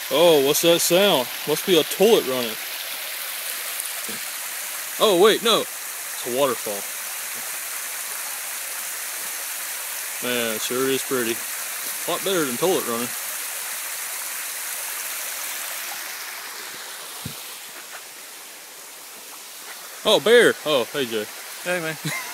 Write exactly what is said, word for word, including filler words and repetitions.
Oh, what's that sound? Must be a toilet running. Oh, wait, no. It's a waterfall. Man, it sure is pretty. A lot better than toilet running. Oh, bear. Oh, hey, Jay. Hey, man.